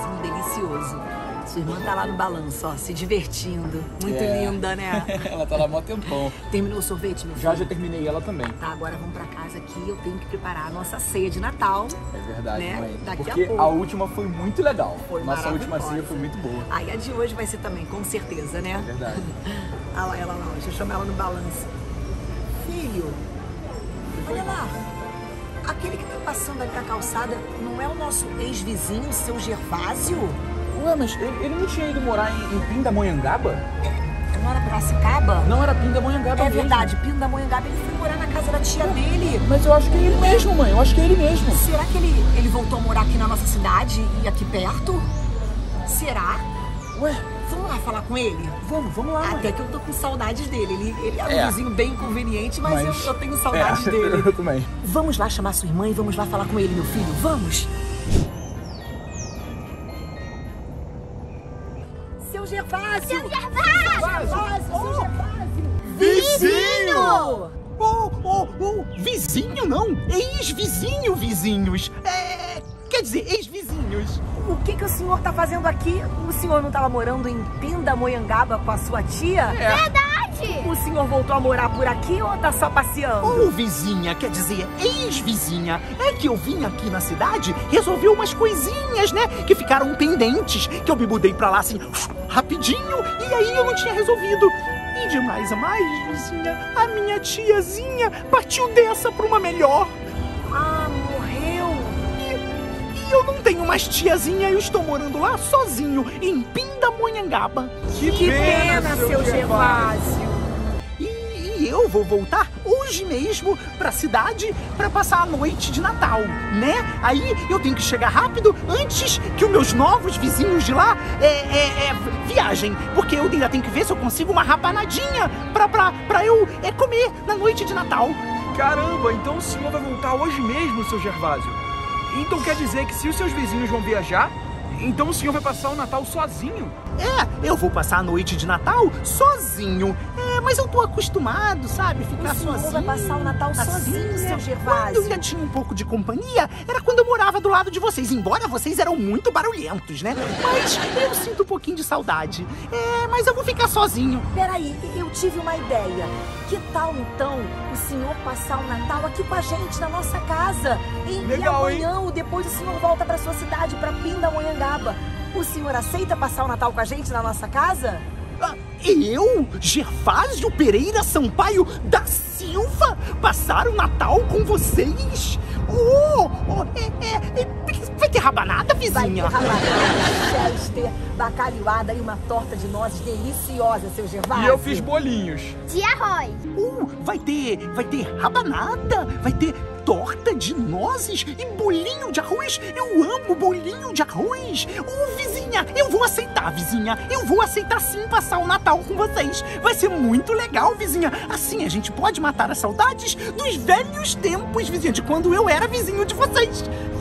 sorvetezinho delicioso. Sua irmã tá lá no balanço, ó, se divertindo. Muito linda, né? Ela tá lá há mó tempão. Terminou o sorvete, meu filho? Já terminei ela também. Tá, agora vamos pra casa aqui. Eu tenho que preparar a nossa ceia de Natal. É verdade, né? mãe. Daqui Porque a pouco. a última foi muito legal. Foi Nossa última maravilhosa. ceia foi muito boa. Aí a de hoje vai ser também, com certeza, né? É verdade. Olha lá, ela lá, deixa eu chamar ela no balanço. Filho, olha lá. Aquele que tá passando ali na calçada não é o nosso ex-vizinho, seu Gervásio? Ué, mas ele não tinha ido morar em Pindamonhangaba? Não era Piracicaba? Não, era Pindamonhangaba É mesmo. verdade, Pindamonhangaba, ele foi morar na casa da tia dele. Mas eu acho que é ele mesmo, mãe. Eu acho que é ele mesmo. Será que ele voltou a morar aqui na nossa cidade e aqui perto? Será? Ué, Vamos lá falar com ele? vamos lá, mãe. Até que eu tô com saudades dele. Ele é um vizinho bem inconveniente, mas eu tenho saudades dele. Eu também. Vamos lá chamar sua irmã e vamos lá falar com ele, meu filho. Vamos! Seu Gervásio! Seu Gervásio! Seu Gervásio! Vizinho! Vizinho não, ex-vizinho, vizinhos. Quer dizer, ex-vizinhos. O que o senhor tá fazendo aqui? O senhor não tava morando em Pindamonhangaba com a sua tia? Verdade! O senhor voltou a morar por aqui ou tá só passeando? Ou vizinha, quer dizer, ex-vizinha. É que eu vim aqui na cidade resolver umas coisinhas, né? Que ficaram pendentes, que eu me mudei pra lá assim, rapidinho, e aí eu não tinha resolvido. E de mais a mais, vizinha, a minha tiazinha partiu dessa pra uma melhor. Ah, morreu! E eu não tenho mais tiazinha, eu estou morando lá sozinho, em Pindamonhangaba. Que pena, seu Gervásio! E eu vou voltar hoje mesmo pra cidade pra passar a noite de Natal, né? Aí eu tenho que chegar rápido antes que os meus novos vizinhos de lá viajem. Porque eu ainda tenho que ver se eu consigo uma rabanadinha pra eu comer na noite de Natal. Caramba, então o senhor vai voltar hoje mesmo, seu Gervásio? Então quer dizer que se os seus vizinhos vão viajar, então o senhor vai passar o Natal sozinho? Eu vou passar a noite de Natal sozinho. Mas eu tô acostumado, sabe? Ficar sozinho. O senhor vai passar o Natal sozinho, seu Gervásio? Quando eu ainda tinha um pouco de companhia, era quando eu morava do lado de vocês. Embora vocês eram muito barulhentos, né? Mas eu sinto um pouquinho de saudade. Mas eu vou ficar sozinho. Peraí, eu tive uma ideia. Que tal, então, o senhor passar o Natal aqui com a gente, na nossa casa? E amanhã ou depois o senhor volta pra sua cidade, pra Pindamonhangaba. O senhor aceita passar o Natal com a gente na nossa casa? Eu, Gervásio Pereira Sampaio da Silva, passar o Natal com vocês? Vai ter rabanada, vizinha? Vai ter rabanada, chester, bacalhoada e uma torta de nozes deliciosa, seu Gervásio. E eu fiz bolinhos. De arroz. Vai ter rabanada, vai ter torta de nozes e bolinho de arroz. Eu amo bolinho de arroz. Vizinha, eu vou aceitar, vizinha. Eu vou aceitar sim passar o Natal com vocês. Vai ser muito legal, vizinha. Assim a gente pode matar as saudades dos velhos tempos, vizinha, de quando eu era vizinho de vocês.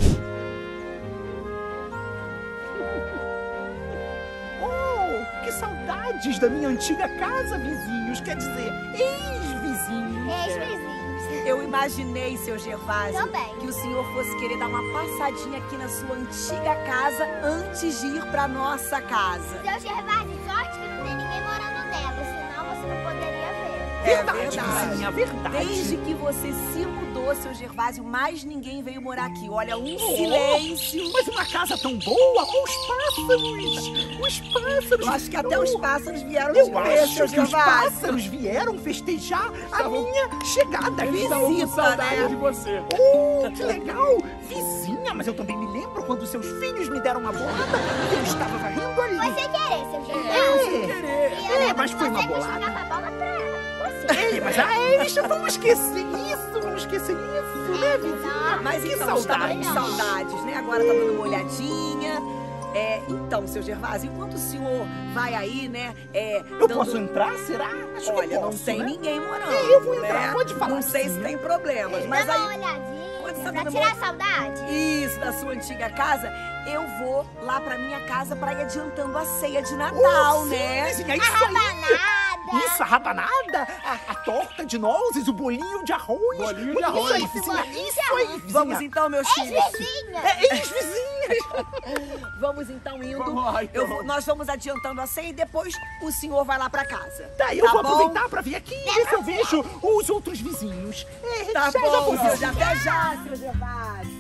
Que saudades da minha antiga casa, vizinhos. Quer dizer, ex-vizinhos. Ex-vizinhos. Eu imaginei, seu Gervásio, Também. que o senhor fosse querer dar uma passadinha aqui na sua antiga casa antes de ir pra nossa casa. Seu Gervásio, sorte que não tem ninguém morando nela, senão você não poderia ver. Verdade, vizinha, verdade. Desde que você se mudou, seu Gervásio, mais ninguém veio morar aqui. Olha, um silêncio. Mas uma casa tão boa, os pássaros. Os pássaros. Eu acho que até os pássaros vieram Eu te ver, acho seu que os Gervásio. pássaros vieram festejar a minha chegada. Eles estavam com Visita, saudade né? de você. Que legal. Vizinha, mas eu também me lembro quando seus filhos me deram uma bolada. Eu estava varrendo ali. Foi sem querer, seu Gervásio. Mas foi uma bolada. Jogava a bola pra você. Vamos esquecer isso, né, vizinha? Mas que então, estava com saudade. saudades, né? Agora tá dando uma olhadinha. Então, seu Gervásio, enquanto o senhor vai aí, né? Eu posso entrar, será? Acho que Olha, eu não posso, tem né? ninguém morando. Eu vou entrar, né? pode falar. Não sei se tem problemas, mas Dá aí. uma olhadinha Quando você pra tá tirar a saudade. Isso, da sua antiga casa, eu vou lá pra minha casa pra ir adiantando a ceia de Natal, Sim, né? vizinha, isso aí. Rabanada. Isso, a rabanada, a torta de nozes, o bolinho de arroz. Bolinho de arroz. Isso aí, vizinha. Isso aí, vizinha. Vamos então, meus filhos. Vizinha. Ex-vizinha. Vamos então indo. Vamos lá, então. Nós vamos adiantando a ceia e depois o senhor vai lá pra casa. Tá, eu vou bom? aproveitar pra vir aqui e ver se eu vejo os outros vizinhos. Tá já bom, vou ver. até já, seu Gervásio.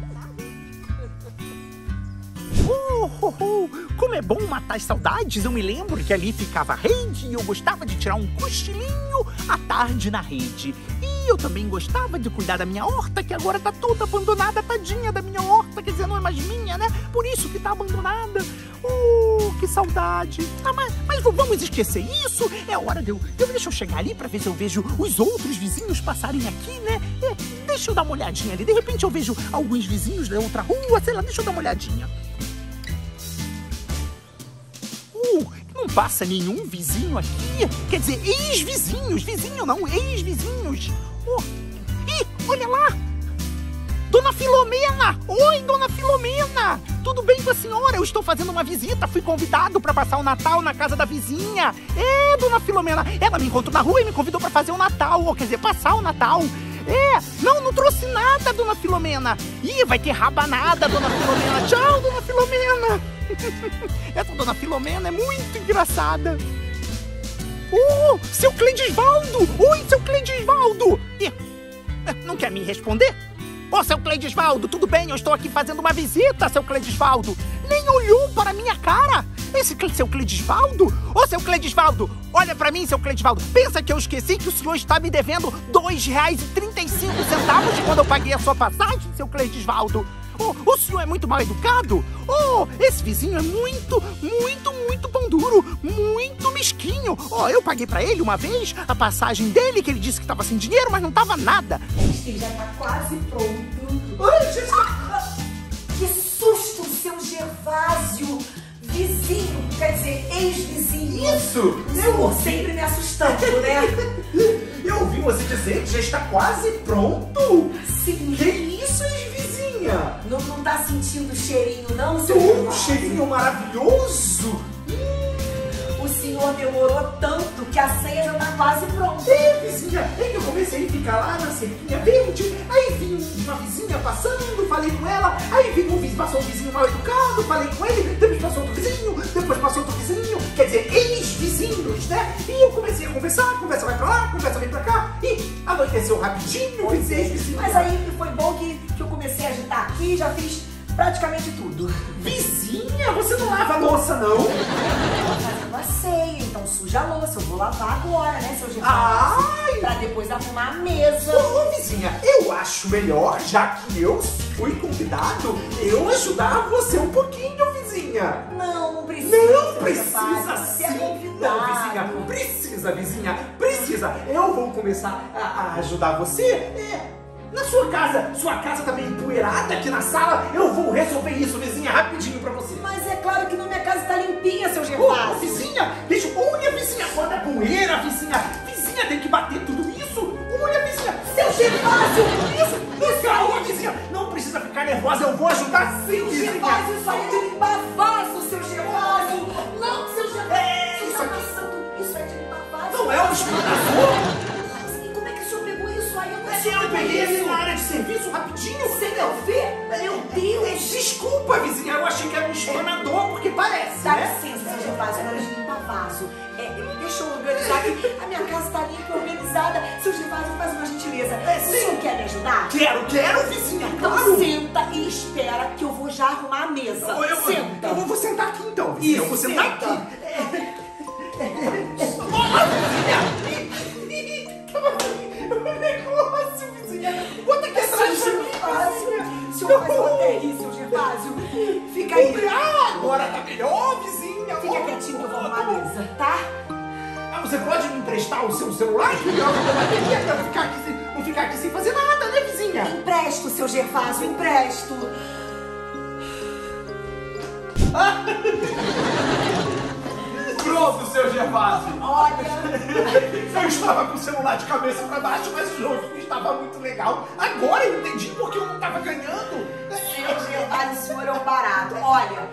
Como é bom matar as saudades. Eu me lembro que ali ficava a rede e eu gostava de tirar um cochilinho à tarde na rede. E eu também gostava de cuidar da minha horta, que agora tá toda abandonada, tadinha da minha horta. Quer dizer, não é mais minha, né? Por isso que tá abandonada. Que saudade. Ah, mas vamos esquecer isso. É hora de eu... Deixa eu chegar ali pra ver se eu vejo os outros vizinhos passarem aqui, né? Deixa eu dar uma olhadinha ali. De repente eu vejo alguns vizinhos da outra rua, sei lá, deixa eu dar uma olhadinha. Não passa nenhum vizinho aqui. Quer dizer, ex-vizinhos. Vizinho não, ex-vizinhos. Ih, olha lá. Dona Filomena. Oi, Dona Filomena. Tudo bem com a senhora? Eu estou fazendo uma visita. Fui convidado para passar o Natal na casa da vizinha. Dona Filomena. Ela me encontrou na rua e me convidou para fazer o Natal. Ou quer dizer, passar o Natal. Não trouxe nada, Dona Filomena. Ih, vai ter rabanada, Dona Filomena. Tchau, Dona Filomena. Essa Dona Filomena é muito engraçada. Seu Cleidisvaldo. Oi, seu Cleidisvaldo. Não quer me responder? Seu Cleidisvaldo, tudo bem? Eu estou aqui fazendo uma visita, seu Cleidisvaldo. Nem olhou para a minminha cara. Esse seu Cleidisvaldo? Seu Cleidisvaldo, olha pra mim, seu Cleidisvaldo. Pensa que eu esqueci que o senhor está me devendo R$2,35 de quando eu paguei a sua passagem, seu Cleidisvaldo? O senhor é muito mal educado? Esse vizinho é muito pão duro, muito mesquinho. Eu paguei pra ele uma vez a passagem dele, que ele disse que estava sem dinheiro, mas não estava nada. Ele já tá quase pronto. Que susto, seu Gervásio! Vizinho, quer dizer, ex-vizinho. Isso! O senhor sempre me assustando, né? Eu ouvi você dizer que já está quase pronto. Sim. Que isso, ex-vizinha? Não tá sentindo o cheirinho, não, seu Gervásio? Um cheirinho maravilhoso. O senhor demorou tanto que a ceia já tá quase pronta. Vizinha, é que eu comecei a ficar lá na cerquinha verde, aí vi uma vizinha passando, falei com ela, aí passou um vizinho mal educado, falei com ele, depois passou outro vizinho, depois passou outro vizinho, quer dizer, ex-vizinhos, né? E eu comecei a conversar, a conversa vai pra lá, a conversa vem pra cá, e anoiteceu rapidinho, vizinho. Mas aí foi bom que eu comecei a agitar aqui e já fiz praticamente tudo. Vizinha, você não lava a louça, não? Eu tô fazendo a ceia, então suja a louça. Eu vou lavar agora, né, seu Gervásio? Pra depois arrumar a mesa. Vizinha, eu acho melhor, já que eu fui convidado, eu ajudar você um pouquinho, vizinha. Não precisa. Não precisa Você é sim. convidado. Não, vizinha, vizinha, precisa. Eu vou começar a ajudar você. Na sua casa tá meio empoeirada aqui na sala, eu vou resolver isso, vizinha, rapidinho pra você. Mas é claro que na minha casa tá limpinha, seu Gervásio. Vizinha, olha, vizinha, olha a poeira, vizinha. Vizinha, tem que bater tudo isso. Olha, vizinha. Seu Gervásio, Isso, calma, vizinha. Não precisa ficar nervosa, eu vou ajudar sim, vizinha. Gervásio, isso aí é de limpar vaso, seu Gervásio. Não, seu Gervásio. Isso aqui. Isso é de limpar vaso. Não é um escutador? E como é que o senhor pegou isso aí? Eu peguei ele na área de serviço rapidinho. Sem eu ver? Meu Deus. Desculpa, vizinha, eu achei que era um espanador, porque parece, Dá né? licença, seu Gervásio, na hora de limpar vaso. Deixa eu organizar aqui. A minha casa tá limpa e organizada. Seu Gervásio, faz uma gentileza. O senhor quer me ajudar? Quero, vizinha, Então claro. senta e espera que eu vou já arrumar a mesa. Senta. Eu vou sentar aqui então, vizinha. Isso, eu vou sentar senta. aqui. Negócio, vizinha. Bota aqui atrás de mim, vizinha. O senhor faz uma rir, seu Gervásio. Fica aí. Agora tá melhor, vizinha. Fica quietinho que eu vou arrumar a mesa, tá? Você pode me emprestar o seu celular? Que eu vou bateria pra não ficar aqui sem fazer nada, né, vizinha? Empresto, seu Gervásio, empresto. Pronto, seu Gervásio. Olha. Eu estava com o celular de cabeça pra baixo, mas o jogo estava muito legal. Agora eu entendi porque eu não estava ganhando. Seu Gervásio, o senhor é um barato. Olha,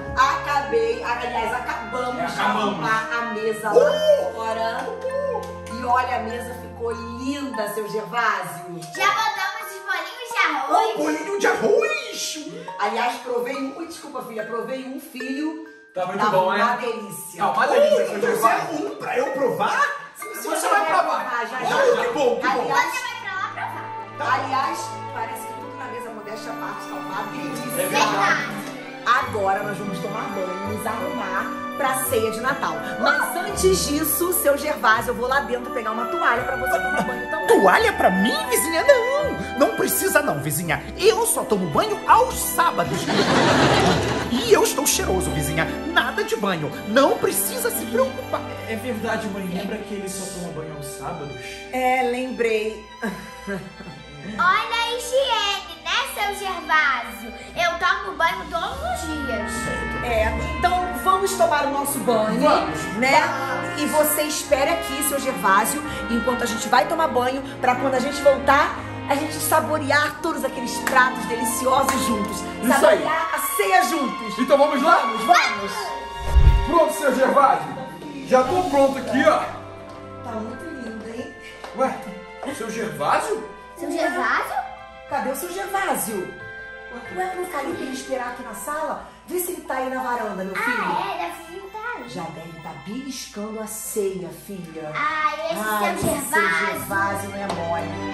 acabamos de arrumar a mesa lá fora. E olha, a mesa ficou linda, seu Gervásio. Já botamos os bolinhos de arroz. Bolinho de arroz! Aliás, provei um... Desculpa, filha, provei um filho. Tá muito Tava bom, uma né? delícia. Tá uma delícia, seu Então Gervásio. é um pra eu provar? Você vai provar. Já. Oh, que bom, que bom. Aliás, Você vai pra lá provar. aliás, parece que tudo na mesa modéstia à parte tá uma delícia. É verdade. Agora nós vamos tomar banho, nos arrumar pra ceia de Natal. Mas antes disso, seu Gervásio, eu vou lá dentro pegar uma toalha pra você tomar banho também. Toalha pra mim, vizinha? Não precisa não, vizinha. Eu só tomo banho aos sábados. E eu estou cheiroso, vizinha. Nada de banho. Não precisa se preocupar. É verdade, mãe. Lembra que ele só toma banho aos sábados? É, lembrei. Olha a higiene, né, seu Gervásio? Eu tomo banho todos os dias. É, então vamos tomar o nosso banho, Vamos. né? E você espere aqui, seu Gervásio, enquanto a gente vai tomar banho, pra quando a gente voltar, a gente saborear todos aqueles pratos deliciosos juntos. Isso Saborear a ceia juntos. Então vamos lá? Vamos! Pronto, seu Gervásio. Já tô pronto aqui, ó. Tá muito lindo, hein? Ué, seu Gervásio? Seu Gervásio? Cadê o seu Gervásio? Ué, não falei pra ele esperar aqui na sala? Vê se ele tá aí na varanda, meu filho. Ah, é? Deve estar aí. Já deve estar beliscando a ceia, filha. Ai, esse Ai, seu Gervásio. Gervásio não é mole.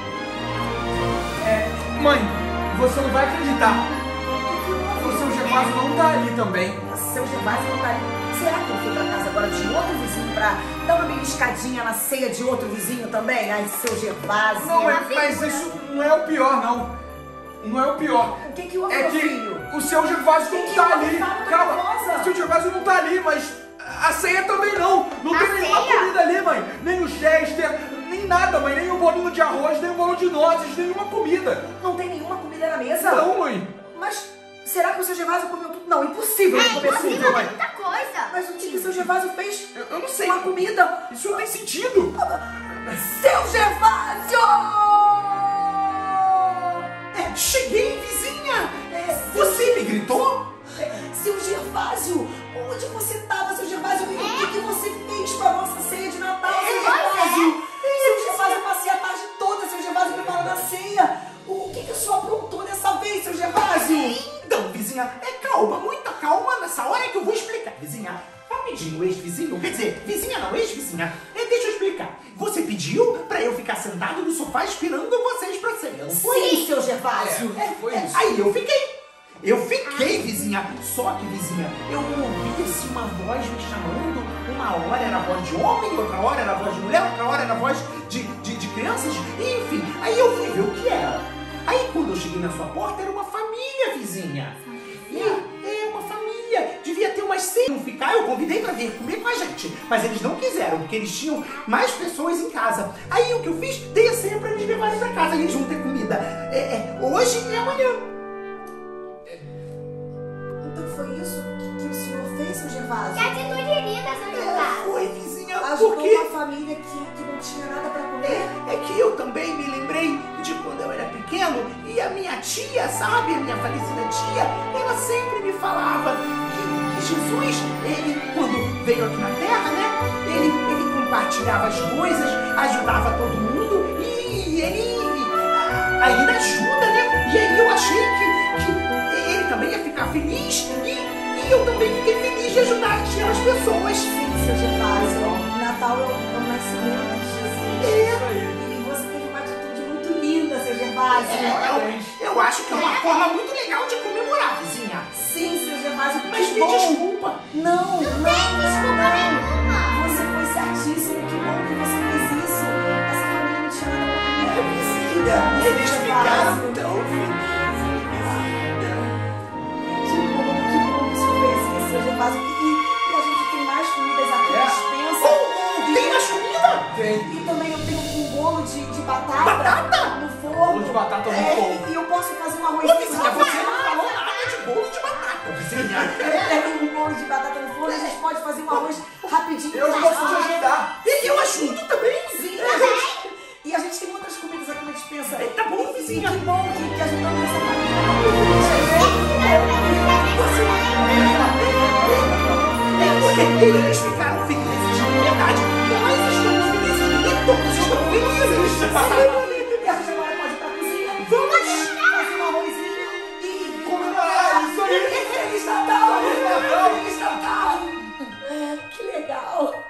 Mãe, você não vai acreditar. O seu Gervásio não tá ali também. Seu Gervásio não tá ali. Será que ele foi pra casa agora de outro vizinho pra dar uma beliscadinha na ceia de outro vizinho também? Ai, seu Gervásio. Não, mas isso não é o pior, não. Não é o pior. O que houve, É meu que filho? o seu Gervásio Que não que tá houve? ali. Fala, tô Calma, nervosa. o seu Gervásio não tá ali, mas a ceia também não. Não A tem nenhuma ceia? comida ali, mãe. Nem o chester, nem nada, mãe. Nem um bolinho de arroz, nem um bolo de nozes, nenhuma comida. Não tem nenhuma comida na mesa? Não, mãe. Mas será que o seu Gervásio comeu tudo? Não, impossível ele É comer impossível, tudo. tem muita coisa. Mas o que o seu Gervásio fez? Eu não sei. Uma comida. Isso não tem sentido. Seu Gervásio! Cheguei, vizinha. Você me gritou? Seu Gervásio, onde você estava, seu Gervásio? O que você fez para a nossa ceia de Natal, seu Gervásio? Seu Gervásio, eu passei a tarde toda, seu Gervásio, preparando a ceia. O que o senhor aprontou dessa vez, seu Gervásio? Então, vizinha, calma, muita calma nessa hora que eu vou explicar, vizinha. Rapidinho, ex-vizinho, quer dizer, vizinha não, ex-vizinha. Deixa eu explicar. Você pediu pra eu ficar sentado no sofá esperando vocês pra ceia, não foi? Sim, seu Gervásio. Foi isso. Aí eu fiquei, vizinha. Só que, vizinha, eu ouvi assim uma voz me chamando. Uma hora era a voz de homem, outra hora era a voz de mulher, outra hora era a voz de crianças. E, enfim, aí eu fui ver o que era. Aí quando eu cheguei na sua porta, era uma família, vizinha. Uma família. Devia ter umas 6. Não ficar, eu convidei pra vir comer com a gente. Mas eles não quiseram, porque eles tinham mais pessoas em casa. Aí o que eu fiz? Dei a senha pra eles levarem pra casa. Eles vão ter comida hoje e amanhã. Então foi isso que o senhor fez, seu Gervásio? Que atitude linda, seu Gervásio. Foi, vizinha, Ajudou porque... uma família que não tinha nada pra comer? É que eu também me lembrei de quando eu era pequeno e a minha tia, sabe, a minha falecida tia, ela sempre me falava que Jesus, ele, quando veio aqui na Terra, né, ele compartilhava as coisas, ajudava todo mundo e ele ainda ajuda, né? E aí eu achei que ele também ia ficar feliz e eu também fiquei feliz de ajudar as pessoas. Sim, seu Gervásio. Natal é o nascimento de Jesus. E você teve uma atitude muito linda, seu Gervásio. Eu acho que é uma forma muito legal de comemorar, vizinha. Sim, seu Gervásio. Mas que me bom. desculpa. Não, Desculpa nenhuma. Você foi certíssimo. Que bom que você fez isso. Essa família não tinha nada pra comer. Vizinha, eles ficaram tão felizes. Que bom que o senhor fez isso, seu Gervásio. E a gente tem mais comidas aqui na dispensa. Tem mais comida? Tem. E também eu tenho um bolo de batata, Batata? no forno. Bolo de batata no forno. E eu posso fazer um Ô, arrozinho. vizinha, você não falou nada de bolo de batata, vizinha. Eu tenho um bolo de batata no forno, a gente pode fazer um arroz rapidinho. Eu posso te ajudar. E eu ajudo também, Sim, vizinha. e a gente tem outras comidas aqui na dispensa. Tá bom, vizinha. Que bom que ajudamos essa família. Porque eles ficaram felizes, de verdade. Nós estamos felizes e todos estão felizes. E a gente agora pode ir pra cozinha. Vamos. Fazer um arrozinho. E como legal.